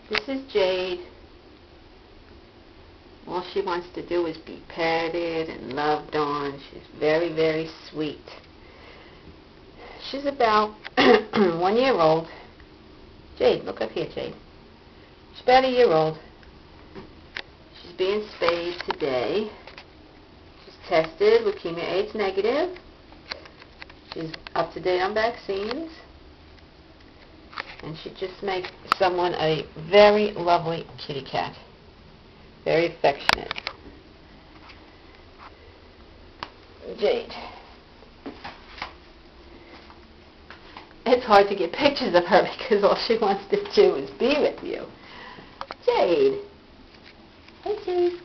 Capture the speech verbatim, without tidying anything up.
This is Jade. All she wants to do is be petted and loved on. She's very, very sweet. She's about one year old. Jade, look up here, Jade. She's about a year old. She's being spayed today. She's tested leukemia AIDS negative. She's up to date on vaccines. And she just makes someone a very lovely kitty cat. Very affectionate. Jade. It's hard to get pictures of her because all she wants to do is be with you. Jade. Hey, Jade.